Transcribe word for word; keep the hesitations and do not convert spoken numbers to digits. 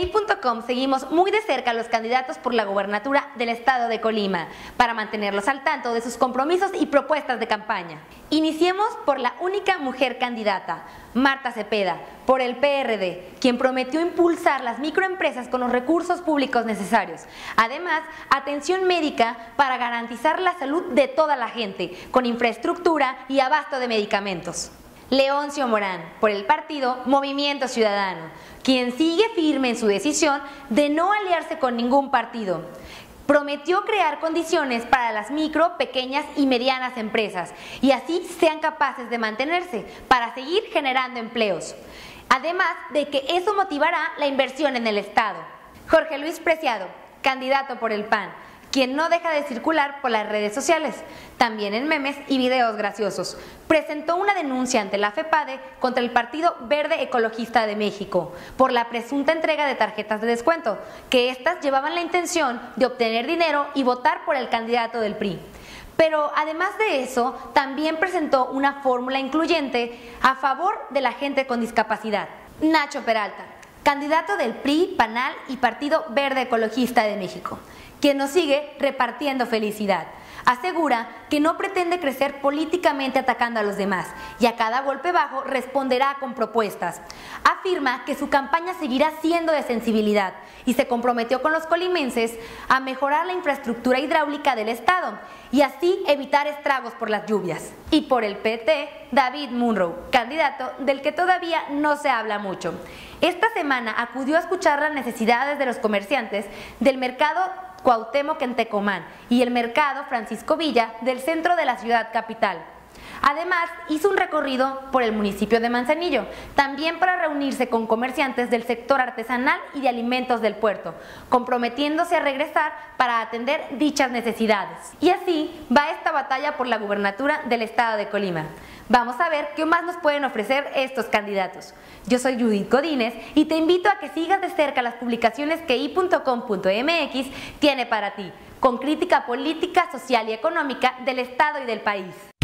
i punto com seguimos muy de cerca a los candidatos por la gobernatura del estado de Colima para mantenerlos al tanto de sus compromisos y propuestas de campaña. Iniciemos por la única mujer candidata, Marta Cepeda, por el P R D, quien prometió impulsar las microempresas con los recursos públicos necesarios. Además, atención médica para garantizar la salud de toda la gente, con infraestructura y abasto de medicamentos. Leoncio Morán, por el partido Movimiento Ciudadano, quien sigue firme en su decisión de no aliarse con ningún partido. Prometió crear condiciones para las micro, pequeñas y medianas empresas y así sean capaces de mantenerse para seguir generando empleos. Además de que eso motivará la inversión en el Estado. Jorge Luis Preciado, candidato por el P A N, quien no deja de circular por las redes sociales, también en memes y videos graciosos, presentó una denuncia ante la FEPADE contra el Partido Verde Ecologista de México por la presunta entrega de tarjetas de descuento, que éstas llevaban la intención de obtener dinero y votar por el candidato del P R I. Pero además de eso, también presentó una fórmula incluyente a favor de la gente con discapacidad. Nacho Peralta, candidato del P R I, P A N A L y Partido Verde Ecologista de México, quien nos sigue repartiendo felicidad. Asegura que no pretende crecer políticamente atacando a los demás y a cada golpe bajo responderá con propuestas. Afirma que su campaña seguirá siendo de sensibilidad y se comprometió con los colimenses a mejorar la infraestructura hidráulica del estado y así evitar estragos por las lluvias. Y por el P T, David Munro, candidato del que todavía no se habla mucho. Esta semana acudió a escuchar las necesidades de los comerciantes del mercado Cuauhtémoc en Tecomán y el mercado Francisco Villa del centro de la ciudad capital. Además, hizo un recorrido por el municipio de Manzanillo, también para reunirse con comerciantes del sector artesanal y de alimentos del puerto, comprometiéndose a regresar para atender dichas necesidades. Y así va esta batalla por la gubernatura del estado de Colima. Vamos a ver qué más nos pueden ofrecer estos candidatos. Yo soy Judith Godínez y te invito a que sigas de cerca las publicaciones que i punto com punto m x tiene para ti, con crítica política, social y económica del estado y del país.